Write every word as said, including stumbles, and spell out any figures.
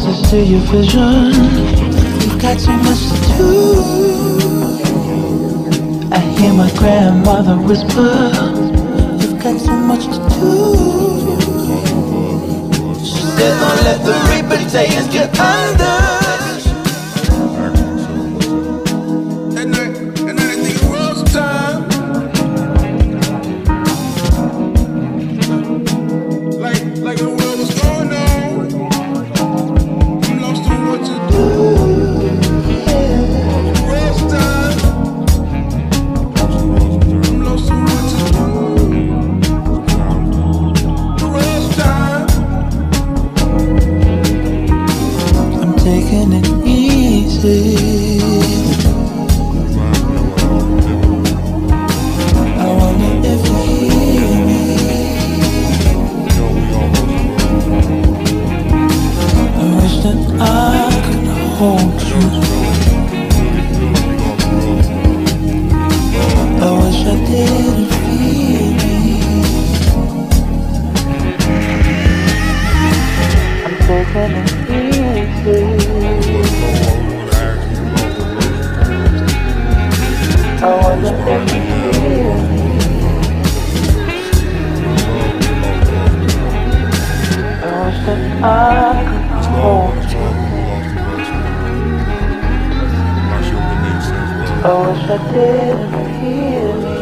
access to your vision. You've got so much to do. I hear my grandmother whisper, you've got so much to do. She said don't let the reaper tails get under. Taking it easy. I wonder if you hear me. I wish that I could hold you. I wish I didn't feel me. I'm taking it easy. I wonder if you feel me. I wish that I could hold you. I wish I didn't feel me.